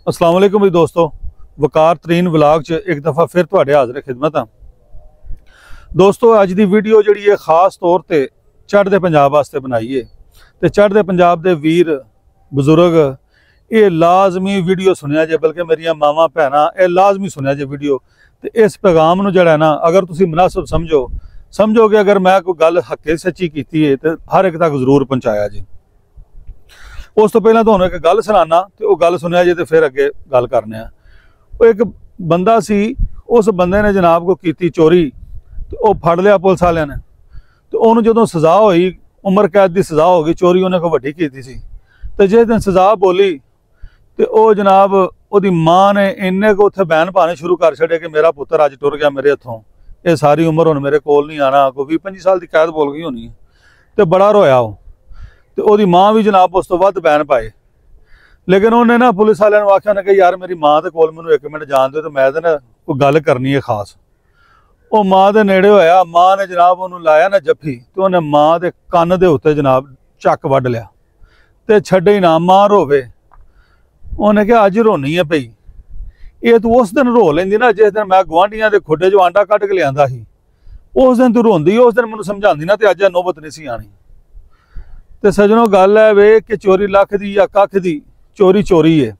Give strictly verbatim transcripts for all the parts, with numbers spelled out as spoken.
अस्सलाम वालेकुम जी दोस्तों, वकार तरीन व्लॉग च एक दफ़ा फिर तुहाडे हाज़िर खिदमत हाँ। दोस्तों अज की वीडियो जी है खास तौर पर चढ़ते पंजाब वास्ते बनाई है। तो चढ़ते पंजाब के वीर बजुर्ग ये लाजमी वीडियो सुनिया जे, बल्कि मेरिया मावां भैनां ये लाजमी सुनिया जे वीडियो। तो इस पैगाम नूं जिहड़ा ना अगर तुसीं मुनासिब समझो समझोगे, अगर मैं कोई गल हक्के सच्ची की है तो हर एक तक जरूर पहुँचाया जी। उस तो पहला तुहानूं एक गल सुनाना तो वह गल सुनिया जे, तो फिर अगे गल करने। वो एक बंदा सी, उस बंदे ने जनाब को की चोरी, तो वह फड़ लिया पुलिस वाले ने। तो उन्होंने जो सज़ा हुई, उम्र कैद की सज़ा हो गई, चोरी उन्हें कोई वड्डी की सी। तो जिस दिन सज़ा बोली तो वह जनाब वो माँ ने इन्ने को उत्थे बैन पाने शुरू कर छड़े कि मेरा पुत्र अज टुर गया मेरे हथों, ये सारी उम्र हुण मेरे कोल नहीं आना। कोई भी पंजी साल की कैद बोल गई होनी। तो बड़ा रोया वो, तो वो माँ भी जनाब उस तो वध बैन पाए। लेकिन उन्हें ना पुलिस वाले आख्या, उन्हें कहा यार मेरी माँ के कोल मैनूं एक मिनट जान दो, तो मैं ना कोई गल करनी है खास। वो माँ के नेड़े होया, माँ ने जनाब उन्होंने लाया ना जफ्फी, तो उन्हें माँ के कन्न के उत्ते जनाब चक वढ़ लिया। तो छड्डे ही ना, माँ रोवे। उन्हें कहा अज रोनी है पई, ये तू उस दिन रो लेंदी ना जिस दिन मैं गुआढ़ियां के खुडे चो आंडा कढ़ के लिया सी, उस दिन तू रोंदी, उस दिन मैनूं समझांदी ना, तो अज नौबत नहीं सी आनी। तो सजनों गल है वे कि चोरी लख दी या कख दी, चोरी चोरी है,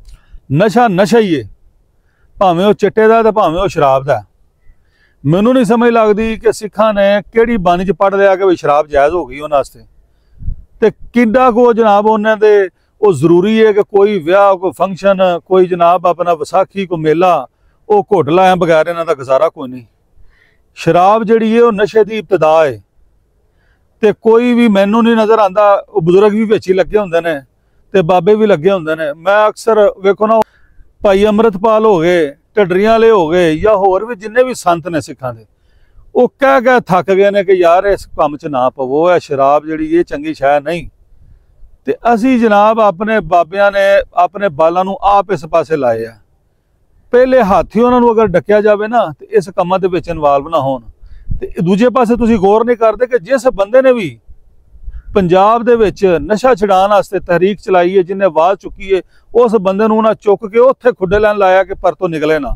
नशा नशा ही है, भावें वह चिट्टे का तो भावें वह शराब का। मैनू नहीं समझ लगती कि सिखा ने किहड़ी बाणी च पढ़ लिया कि भाई शराब जायज़ हो गई उन्होंने वास्ते। तो किड्डा को जनाब उन्होंने वो जरूरी है कि कोई विआह, कोई फंक्शन, कोई जनाब अपना विसाखी को मेला, वो घुट लाया बगैर इन्हों का गुजारा कोई नहीं। शराब जिहड़ी है वो नशे की इब्तदा है। तो कोई भी मैनू नहीं नज़र आता, बजुर्ग भी विच ही लगे होंदे ने, ते बाबे भी लगे होंदे ने। मैं अक्सर वेखो ना, भाई अमृतपाल हो गए, ढड्डरियां वाले हो गए, या होर भी जिन्ने भी संत ने सिखां दे, वो कह कह थक गए ने कि यार इस काम च ना पवो, है शराब जिहड़ी ये चंगी शै नहीं। तो असी जनाब अपने बाबिया ने अपने बालों नूं आप इस पासे लाए आ। पहले हाथी उन्होंने अगर डकिया जाए ना, तो इस कामां दे विच इनवाल्व ना होण। ते दूजे पासे तुसीं गौर नहीं करते कि जिस बंदे ने भी पंजाब दे विच नशा छुड़ाउण वास्ते तहरीक चलाई है, जिन्हें आवाज़ चुकी है, उस बंदे नूं उन्हां चुक के उत्थे खुडे लैन लाया कि परतों निकले ना।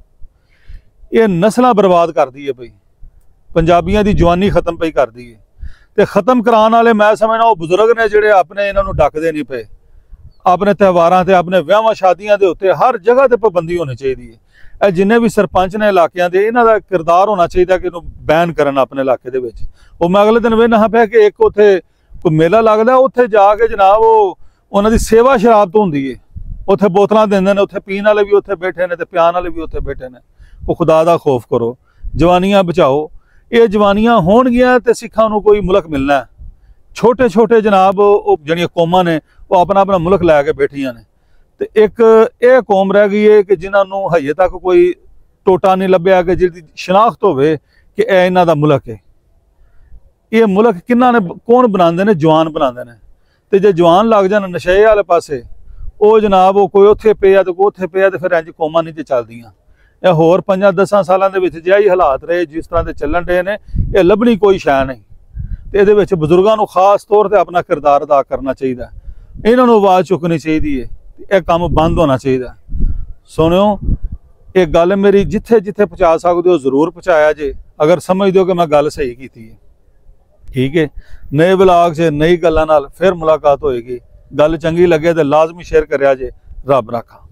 ये नस्लां बर्बाद कर दी है पई, पंजाबियों की जवानी खत्म पई कर दी है। तो खत्म कराने वाले मैं समझना वो बुजुर्ग ने जिहड़े अपने इन्हों डकते नहीं पे। अपने त्यौहारों से, अपने विआहां शादियां के उत्ते हर जगह पर पाबंदी होनी चाहिए है। जिन्हें भी सरपंच ने इलाकों के, इन्हों का किरदार होना चाहिए कि बैन करन अपने इलाके दे विच। वो मैं अगले दिन वेखना हाँ पे कि एक उत्थे कोई मेला लगता, उत्थे जाके जनाब वो उन्होंने सेवा शराब तो होंदी है, उत्थे बोतलां देंदे ने, उत्थे पीण वाले भी उत्थे बैठे ने, ते पियाण वाले भी उत्थे बैठे ने। वो खुदा दा खौफ करो, जवानियां बचाओ। ये जवानियां होणगियां ते सिखां नूं कोई मुल्क मिलना है। छोटे छोटे जनाब जिहड़ियां कौमां ने वो अपना अपना मुल्क लैके बैठियां ने। तो एक ये कौम रह गई है कि जिन्होंने हजे तक कोई टोटा नहीं लभ्या कि जिहदी शनाख्त होवे कि यह इन्हां दा मुल्क है। ये मुल्क किन्हां ने, कौन बनाते हैं? जवान बनाते हैं। तो जे जवान लग जान नशे वाले पासे, वो जनाब वो कोई उत्थे पिया तो कोई उत्थे पिया, तो फिर इंज कौमां नहीं चलदियां। या होर पंजा दसां सालां दे विच जिही हालात रहे जिस तरह के चलन रहे ने, ये लभनी कोई शै नहीं। तो ये विच बुजुर्गों को खास तौर पर अपना किरदार अदा करना चाहिए, इन्होंने आवाज़ चुकनी चाहिए, यह काम बंद होना चाहिए। सुनियो, ये गल मेरी जिथे जिथे पहुँचा सकते हो जरूर पहुँचाया जे, अगर समझ दो कि मैं गल सही की है। ठीक है, नए ब्लॉग से नई गल्लां नाल फिर मुलाकात होएगी। गल चंगी लगे तो लाजमी शेयर करिया जे। रब राखा।